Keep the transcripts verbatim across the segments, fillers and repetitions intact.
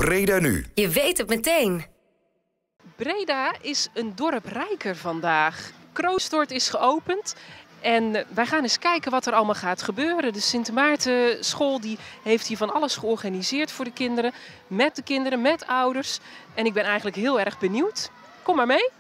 Breda nu. Je weet het meteen. Breda is een dorp rijker vandaag. Kroostort is geopend en wij gaan eens kijken wat er allemaal gaat gebeuren. De Sint Maartenschool die heeft hier van alles georganiseerd voor de kinderen. Met de kinderen, met ouders. En ik ben eigenlijk heel erg benieuwd. Kom maar mee.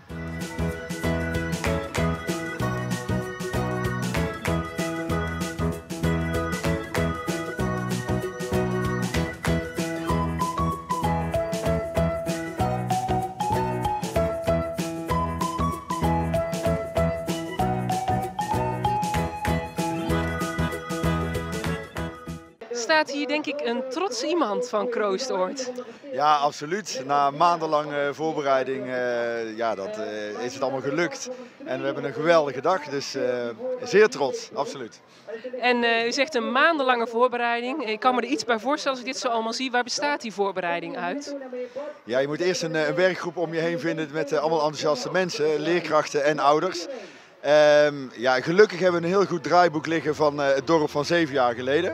Staat hier denk ik een trots iemand van Kroostort. Ja, absoluut. Na maandenlange voorbereiding uh, ja, dat, uh, is het allemaal gelukt. En we hebben een geweldige dag, dus uh, zeer trots, absoluut. En uh, u zegt een maandenlange voorbereiding. Ik kan me er iets bij voorstellen als ik dit zo allemaal zie. Waar bestaat die voorbereiding uit? Ja, je moet eerst een, een werkgroep om je heen vinden met uh, allemaal enthousiaste mensen, leerkrachten en ouders. Um, ja, gelukkig hebben we een heel goed draaiboek liggen van uh, het dorp van zeven jaar geleden.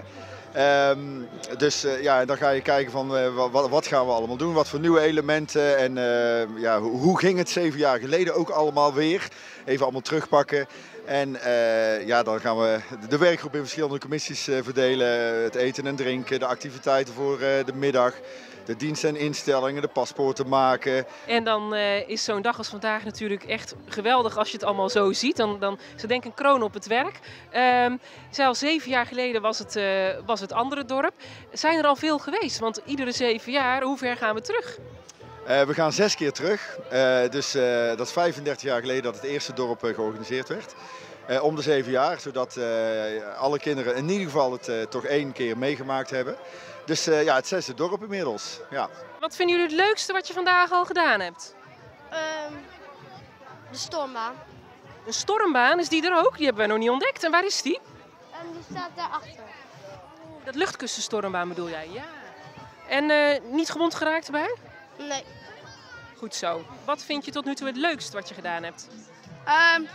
Um, dus uh, ja, dan ga je kijken van uh, wat, wat gaan we allemaal doen, wat voor nieuwe elementen en uh, ja, hoe, hoe ging het zeven jaar geleden ook allemaal weer. Even allemaal terugpakken en uh, ja, dan gaan we de werkgroep in verschillende commissies uh, verdelen. Het eten en drinken, de activiteiten voor uh, de middag, de diensten en instellingen, de paspoorten maken. En dan uh, is zo'n dag als vandaag natuurlijk echt geweldig als je het allemaal zo ziet. Dan, dan is het denk ik een kroon op het werk. Um, zelfs zeven jaar geleden was het, uh, was het andere dorp. Zijn er al veel geweest? Want iedere zeven jaar, hoe ver gaan we terug? Uh, we gaan zes keer terug. Uh, dus uh, dat is vijfendertig jaar geleden dat het eerste dorp uh, georganiseerd werd. Uh, om de zeven jaar, zodat uh, alle kinderen in ieder geval het uh, toch één keer meegemaakt hebben. Dus uh, ja, het zesde dorp inmiddels. Ja. Wat vinden jullie het leukste wat je vandaag al gedaan hebt? Um, de stormbaan. Een stormbaan, is die er ook? Die hebben we nog niet ontdekt. En waar is die? En die staat daarachter. Dat luchtkussenstormbaan bedoel jij? Ja. En uh, niet gewond geraakt erbij? Nee. Goed zo. Wat vind je tot nu toe het leukst wat je gedaan hebt? Um,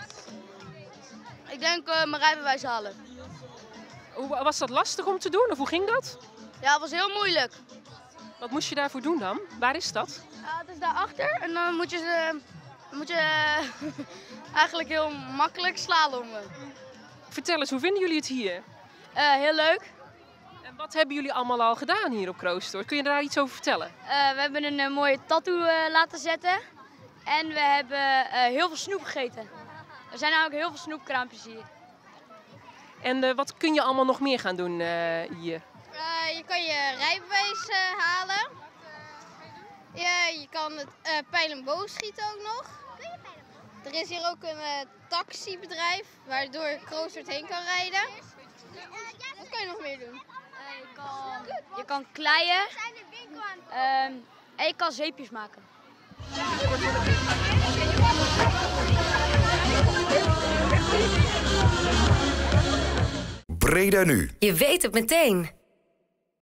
ik denk uh, mijn rijbewijs halen. Hoe, was dat lastig om te doen of hoe ging dat? Ja, het was heel moeilijk. Wat moest je daarvoor doen dan? Waar is dat? Ja, het is daarachter en dan moet je, uh, moet je uh, eigenlijk heel makkelijk slalommen. Vertel eens, hoe vinden jullie het hier? Uh, heel leuk. En wat hebben jullie allemaal al gedaan hier op Kroostort? Kun je daar iets over vertellen? Uh, we hebben een uh, mooie tattoo uh, laten zetten en we hebben uh, heel veel snoep gegeten. Er zijn namelijk heel veel snoepkraampjes hier. En uh, wat kun je allemaal nog meer gaan doen uh, hier? Uh, je kan je rijbewijs uh, halen. Ja, je kan het uh, pijl en boog schieten ook nog. Er is hier ook een uh, taxibedrijf waardoor je Kroostort heen kan rijden. Wat kan je nog meer doen? Uh, je, kan, je kan kleien um, en je kan zeepjes maken. Breda nu. Je weet het meteen.